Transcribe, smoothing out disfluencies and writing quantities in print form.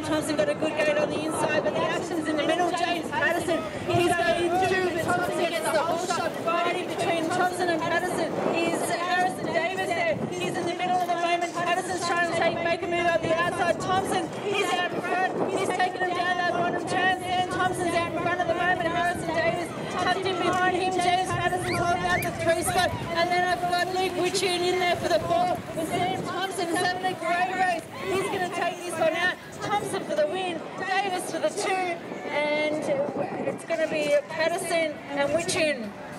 Thompson got a good gate on the inside, but the action's in the middle. James Patterson, he's going through, but Thompson gets the whole shot fighting between Thompson and Patterson. Is Harrison Davis there? He's in the middle of the moment. Patterson's trying to make a move up the outside. Thompson, he's out in front. He's taking him down that bottom turn. And Thompson's out in front at the moment. Harrison Davis tucked in behind him. James Patterson's holding out the 3 spot. And then I've got Luke Witchin in there for the 4. And Sam Thompson is having a great race. He's going to take this one out. Thompson for the win. Davis for the 2. And it's going to be Patterson and Witchin.